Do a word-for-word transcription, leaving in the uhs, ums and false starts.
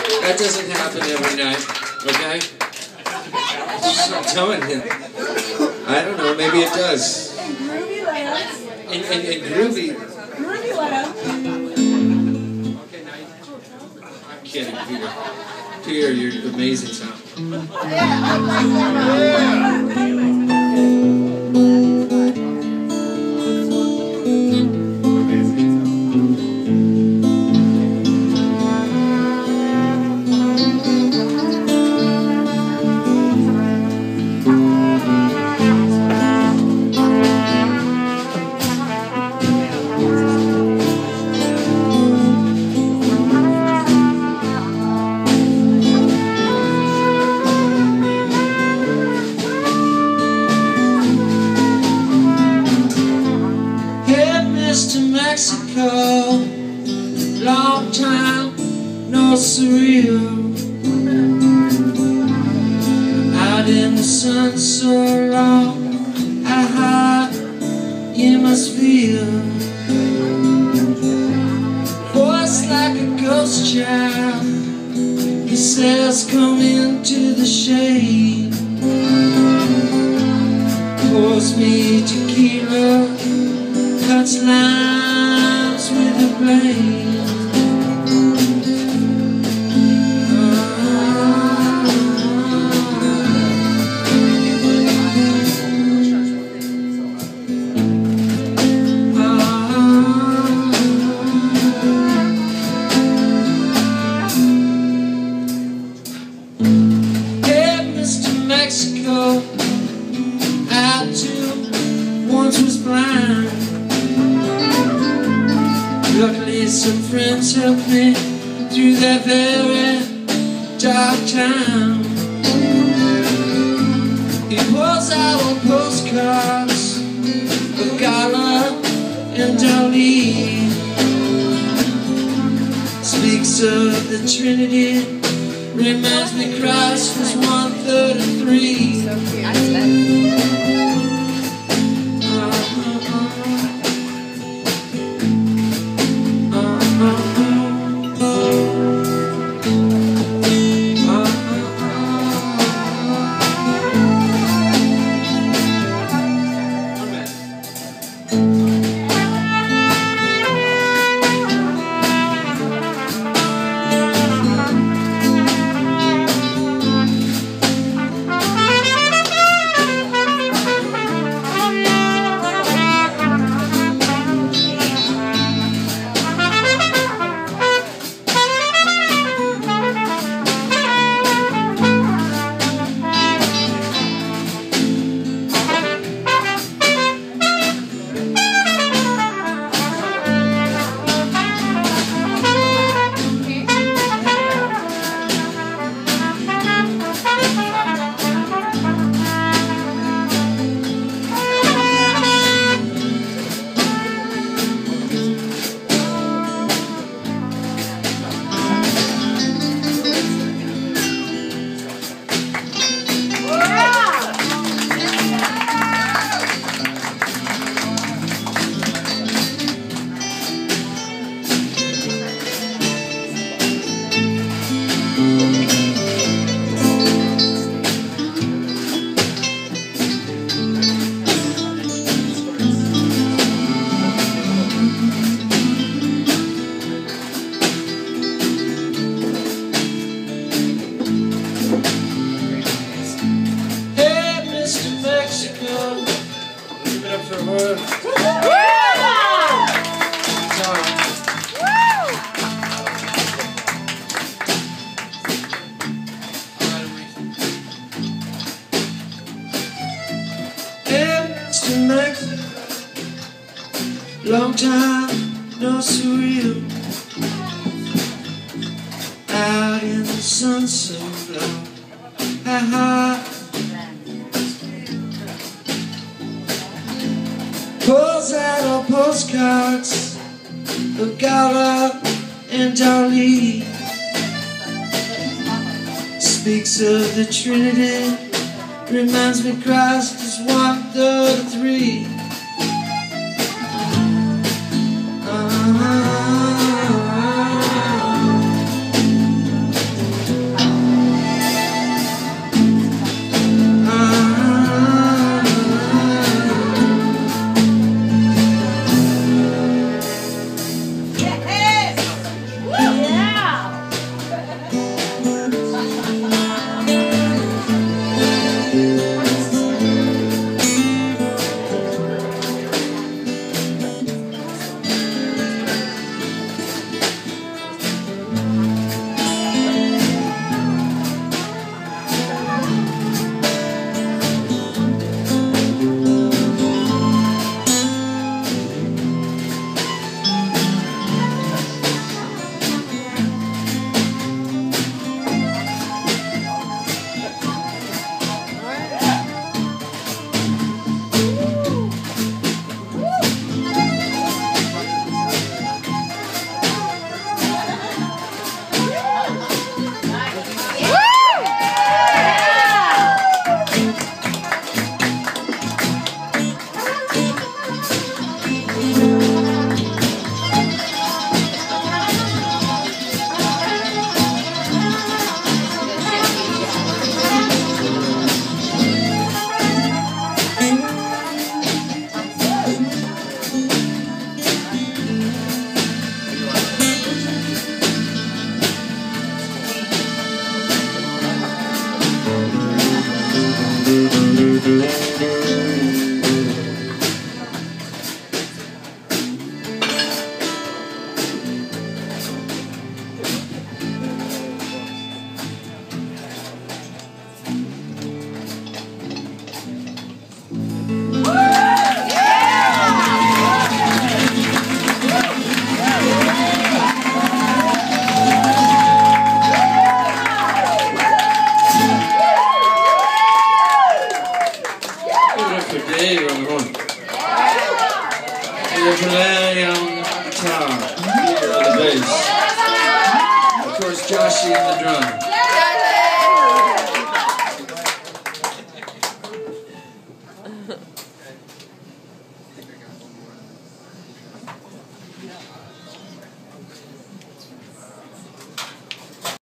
That doesn't happen every night, okay? I'm telling you. I don't know, maybe it does. And groovy layups. And, and, and groovy. Groovy layups. Okay, now you, I'm kidding, Peter. Peter, you're amazing sound. To Mexico, long time, no surreal. Out in the sun so long, how high you must feel. Voice like a ghost child, he says come into the shade. Pours me tequila, cuts lines with a blade. Hey, Mister Mexico, I too once was blind. Luckily some friends helped me through that very dark time. He pulls out on postcards of Gala and Dali. Speaks of the Trinity, reminds me Christ was one thirty-three. So cute. Long time, no surreal. Out in the sun so low, ha ha. Pulls out all postcards of Gala and Dali. Speaks of the Trinity, reminds me Christ is one thirty-three. the horn. The ukulele on the guitar. Here on the bass. Of course, Joshy on the drum.